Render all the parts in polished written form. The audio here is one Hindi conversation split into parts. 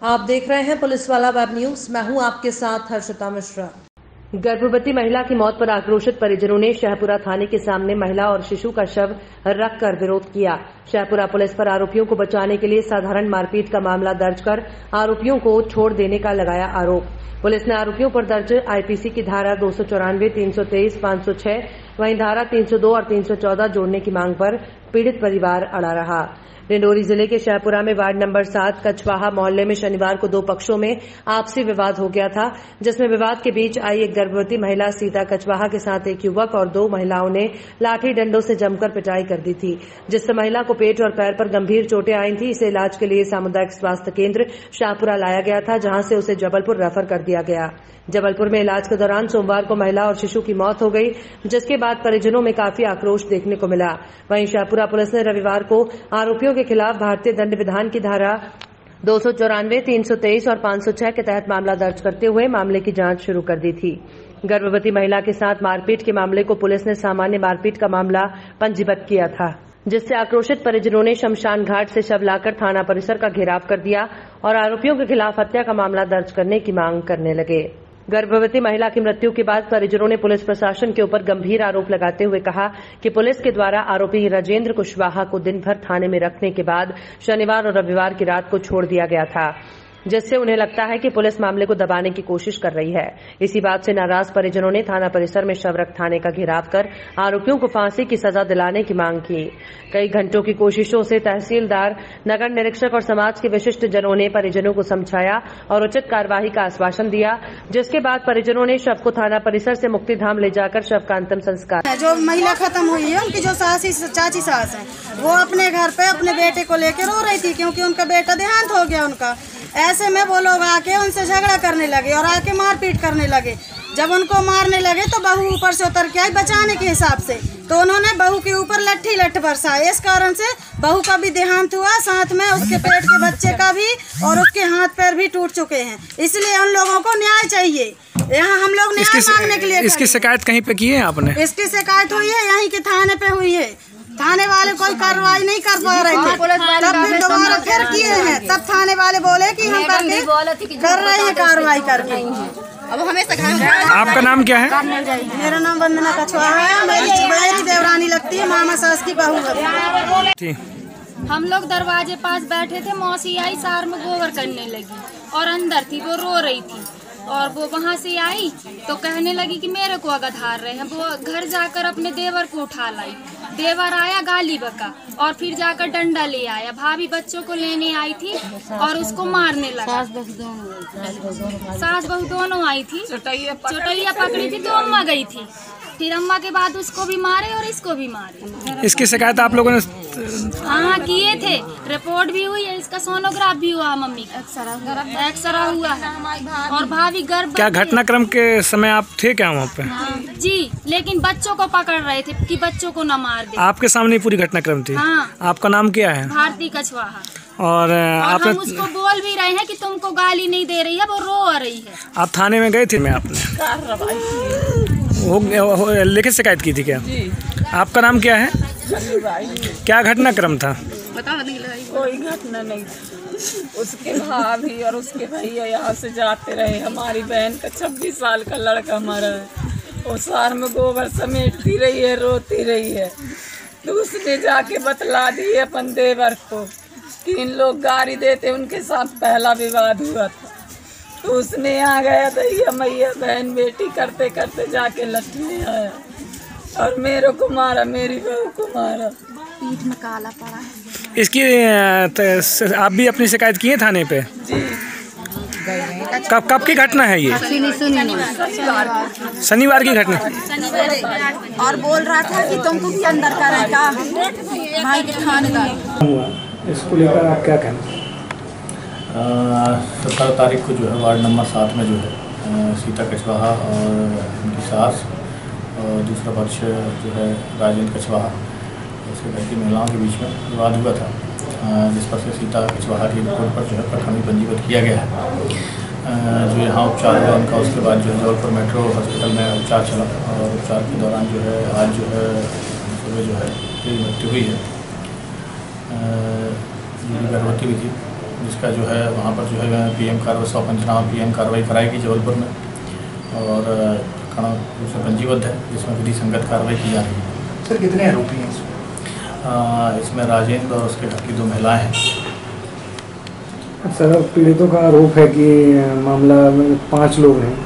आप देख रहे हैं पुलिस वाला वेब न्यूज। मैं हूं आपके साथ हर्षिता मिश्रा। गर्भवती महिला की मौत पर आक्रोशित परिजनों ने शहपुरा थाने के सामने महिला और शिशु का शव रखकर विरोध किया। शहपुरा पुलिस पर आरोपियों को बचाने के लिए साधारण मारपीट का मामला दर्ज कर आरोपियों को छोड़ देने का लगाया आरोप। पुलिस ने आरोपियों पर दर्ज आईपीसी की धारा 294, 323, 506, वहीं धारा 302 और 314 जोड़ने की मांग पर पीड़ित परिवार अड़ा रहा। डिंडोरी जिले के शहपुरा में वार्ड नंबर 7 कछवाहा मोहल्ले में शनिवार को दो पक्षों में आपसी विवाद हो गया था, जिसमें विवाद के बीच आई एक गर्भवती महिला सीता कछवाहा के साथ एक युवक और दो महिलाओं ने लाठी डंडों से जमकर पिटाई कर दी थी, जिससे महिला को पेट और पैर पर गंभीर चोटें आई थी। इसे इलाज के लिए सामुदायिक स्वास्थ्य केंद्र शाहपुरा लाया गया था, जहां से उसे जबलपुर रेफर कर दिया गया। जबलपुर में इलाज के दौरान सोमवार को महिला और शिशु की मौत हो गई, जिसके बाद परिजनों में काफी आक्रोश देखने को मिला। वहीं शाहपुरा पुलिस ने रविवार को आरोपियों के खिलाफ भारतीय दंड विधान की धारा 294, 323 और 506 के तहत मामला दर्ज करते हुए मामले की जांच शुरू कर दी थी। गर्भवती महिला के साथ मारपीट के मामले को पुलिस ने सामान्य मारपीट का मामला पंजीबद्ध किया था, जिससे आक्रोशित परिजनों ने शमशान घाट से शव लाकर थाना परिसर का घेराव कर दिया और आरोपियों के खिलाफ हत्या का मामला दर्ज करने की मांग करने लगे। गर्भवती महिला की मृत्यु के बाद परिजनों ने पुलिस प्रशासन के ऊपर गंभीर आरोप लगाते हुए कहा कि पुलिस के द्वारा आरोपी राजेंद्र कुशवाहा को दिन भर थाने में रखने के बाद शनिवार और रविवार की रात को छोड़ दिया गया था, जिससे उन्हें लगता है कि पुलिस मामले को दबाने की कोशिश कर रही है। इसी बात से नाराज परिजनों ने थाना परिसर में शवरख थाने का घेराव कर आरोपियों को फांसी की सजा दिलाने की मांग की। कई घंटों की कोशिशों से तहसीलदार, नगर निरीक्षक और समाज के विशिष्ट जनों ने परिजनों को समझाया और उचित कार्यवाही का आश्वासन दिया, जिसके बाद परिजनों ने शव को थाना परिसर से मुक्तिधाम ले जाकर शव का अंतिम संस्कार। जो महिला खत्म हुई है, उनकी जो चाची सास है, वो अपने घर पे अपने बेटे को लेकर रो रही थी, क्योंकि उनका बेटा देहांत हो गया उनका। ऐसे में वो लोग आके उनसे झगड़ा करने लगे और आके मारपीट करने लगे। जब उनको मारने लगे तो बहू ऊपर से उतर के आई बचाने के हिसाब से, तो उन्होंने बहू के ऊपर लट्ठ बरसाए। इस कारण से बहू का भी देहांत हुआ, साथ में उसके पेट के बच्चे का भी, और उसके हाथ पैर भी टूट चुके हैं। इसलिए उन लोगों को न्याय चाहिए। यहाँ हम लोग न्याय मांगने के लिए। इसकी शिकायत कहीं पे की है आपने? इसकी शिकायत हुई है, यहीं के थाने पे हुई है। थाने वाले कोई कार्रवाई नहीं कर पा रहे थे, तब फिर दोबारा फिर किए हैं। तब थाने वाले बोले कि हम कर रहे हैं कार्रवाई करके। अब हमें आपका नाम क्या है? मेरा नाम वंदना कछवाहा है। मेरी देवरानी लगती है, मामा सास की बहू है। हम लोग दरवाजे पास बैठे थे, मौसी आई सार में गोबर करने लगी और अंदर थी, वो रो रही थी और वो वहाँ से आई तो कहने लगी कि मेरे को अगधार रहे हैं। वो घर जाकर अपने देवर को उठा लाई। देवर आया, गाली बका और फिर जाकर डंडा ले आया। भाभी बच्चों को लेने आई थी और उसको मारने लगा। सास बहू दोनों आई थी, चोटैया पकड़ी थी तो अम्मा गई थी। फिर अम्मा के बाद उसको भी मारे और इसको भी मारे। इसकी शिकायत आप लोगों ने? हाँ किए थे, रिपोर्ट भी हुई है, इसका सोनोग्राफ भी हुआ, मम्मी का एक्सरा हुआ है और भाभी गर्भ। क्या घटनाक्रम के समय आप थे क्या वहाँ पे? जी, लेकिन बच्चों को पकड़ रहे थे कि बच्चों को न मार दे। आपके सामने पूरी घटनाक्रम थी? हाँ। आपका नाम क्या है? भारती कछवाहा। और आप हम उसको बोल भी रहे हैं कि तुमको गाली नहीं दे रही है, वो रो रही है। आप थाने में गए थे? मैं आपने लिखित शिकायत की थी क्या? आपका नाम क्या है? क्या घटनाक्रम था? कोई घटना नहीं थी। उसके भाभी और उसके भैया यहाँ से जाते रहे। हमारी बहन का 26 साल का लड़का हमारा है, वो सार में गोबर समेटती रही है, रोती रही है। तो उसने जाके बतला दी अपन देवर को। 3 लोग गाड़ी देते, उनके साथ पहला विवाद हुआ था। तो उसने यहाँ गया, दैया मैया बहन बेटी करते करते जाके लट्ठे आया और मेरे को मारा, मेरी बहू को मारा, पीठ में काला पड़ा है। इसकी आप भी अपनी शिकायत की है थाने पे? जी। कब की घटना है ये? शनिवार की घटना। और बोल रहा था कि तुमको भी अंदर करेगा भाई के थानेदार। इसको लेकर आप क्या कहना? 17 तारीख को जो है वार्ड नंबर 7 में जो है सीता कछवाहा और उनकी सास और दूसरा पक्ष जो है राजेंद्र कछवाहा, उसके घर की महिलाओं के बीच में विवाद हुआ था, जिस पर से सीता कछवाहा की रिपोर्ट पर जो है प्रखंड पंजीबद्ध किया गया है। जो यहाँ उपचार हुआ उनका, उसके बाद जो है जबलपुर मेट्रो हॉस्पिटल में उपचार चला और उपचार के दौरान जो है आज जो है सुबह जो है मृत्यु हुई है। गर्भवती भी थी जिसका जो है वहाँ पर जो है PM कार्रवाई 100 पंचनामा PM कार्रवाई कराएगी जबलपुर में, और थाना उसमें पंजीबद्ध है, जिसमें विधि संगत कार्रवाई की जा रही है। सर कितने आरोपी हैं इसमें? इसमें राजेंद्र और उसके घर की 2 महिलाएँ हैं। सर पीड़ितों का आरोप है कि मामला में 5 लोग हैं।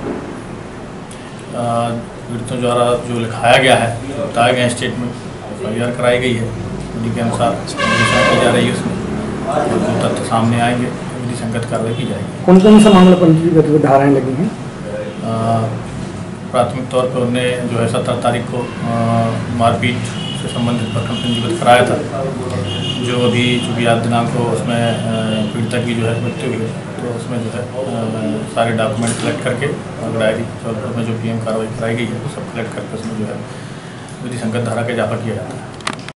पीड़ितों द्वारा जो लिखाया गया है, बताया गया स्टेटमेंट, FIR कराई गई है, उन्हीं के अनुसार विचार की जा रही है उसमें, और जो तथ्य सामने आएंगे विधि संगत कार्रवाई की जाएगी। कौन कौन सा मामला पंजीबद्ध धाराएं लगी हैं? प्राथमिक तौर पर उन्हें जो है 17 तारीख को मारपीट से संबंधित प्रकरण पंजीबद्ध कराया था, जो अभी चूँकि आज दिनांक को उसमें पीड़िता की जो है मृत्यु हुई, तो उसमें जो है सारे डॉक्यूमेंट कलेक्ट करके और डायरी जबलपुर में जो PM कार्रवाई कराई गई है वो सब कलेक्ट करके उसमें जो है विधि संगत धारा का इजाफा किया जाता है।